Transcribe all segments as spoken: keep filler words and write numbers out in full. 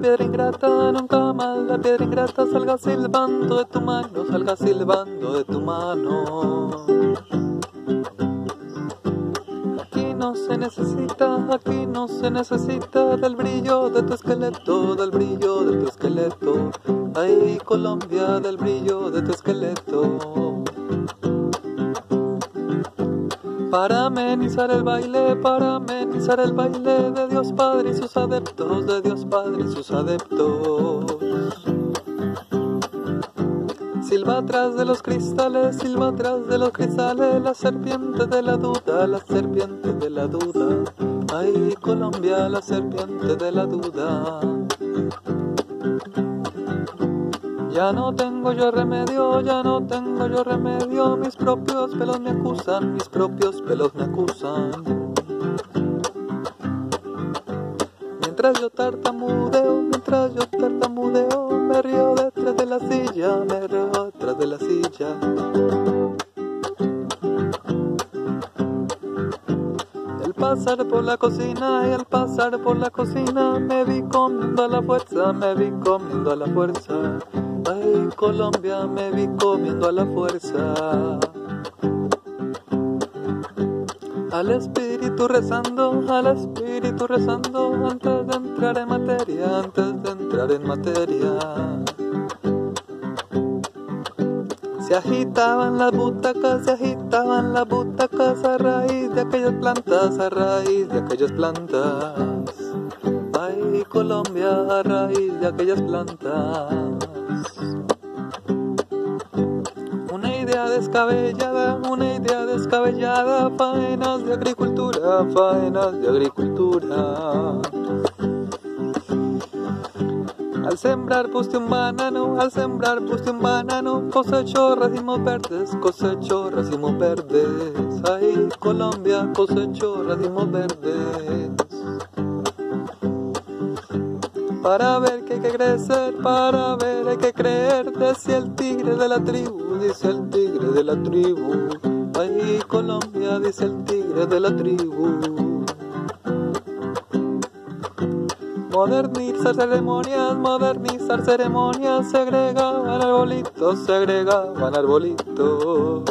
piedra ingrata, nunca más la piedra ingrata salga silbando de tu mano, salga silbando de tu mano. Aquí no se necesita, aquí no se necesita del brillo de tu esqueleto, del brillo de tu esqueleto. Ay, Colombia, del brillo de tu esqueleto. Para amenizar el baile, para amenizar el baile de Dios Padre y sus adeptos, de Dios Padre y sus adeptos. Silba atrás de los cristales, silba atrás de los cristales, la serpiente de la duda, la serpiente de la duda. Ay, Colombia, la serpiente de la duda. Ya no tengo yo remedio, ya no tengo yo remedio, mis propios pelos me acusan, mis propios pelos me acusan. Mientras yo tartamudeo, mientras yo tartamudeo, me río detrás de la silla, me río detrás de la silla. Al pasar por la cocina y al pasar por la cocina, me vi comiendo a la fuerza, me vi comiendo a la fuerza. Ay, Colombia, me vi comiendo a la fuerza. Al espíritu rezando, al espíritu rezando, antes de entrar en materia, antes de entrar en materia. Se agitaban las butacas, se agitaban las butacas a raíz de aquellas plantas, a raíz de aquellas plantas. Ay, Colombia, a raíz de aquellas plantas. Una idea descabellada, una idea descabellada, faenas de agricultura, faenas de agricultura. Al sembrar puse un banano, al sembrar puse un banano, cosechó racimos verdes, cosechó racimos verdes. Ay, Colombia, cosechó racimos verdes. Para ver que hay que crecer, para ver hay que creer, decía el tigre de la tribu, dice el tigre de la tribu. Ay, Colombia, dice el tigre de la tribu. Modernizar ceremonias, modernizar ceremonias, segregaban arbolitos, segregaban arbolitos.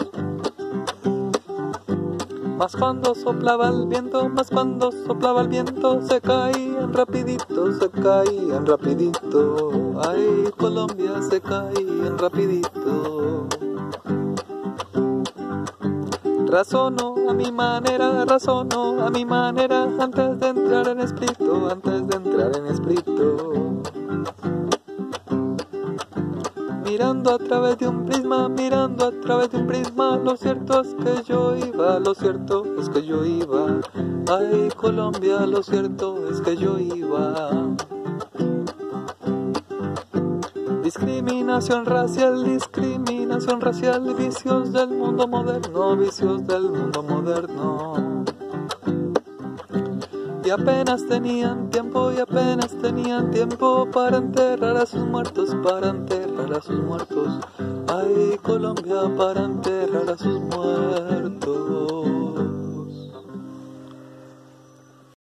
Más cuando soplaba el viento, más cuando soplaba el viento, se caían rapidito, se caían rapidito. Ay, Colombia, se caían rapidito. Razono a mi manera, razono a mi manera, antes de entrar en espíritu, antes de entrar en espíritu. Mirando a través de un prisma, mirando a través de un prisma, lo cierto es que yo iba, lo cierto es que yo iba. Ay, Colombia, lo cierto es que yo iba. Discriminación racial, discriminación racial, vicios del mundo moderno, vicios del mundo moderno. Y apenas tenían tiempo, y apenas tenían tiempo para enterrar a sus muertos, para enterrar a sus muertos. Ay, Colombia, para enterrar a sus muertos.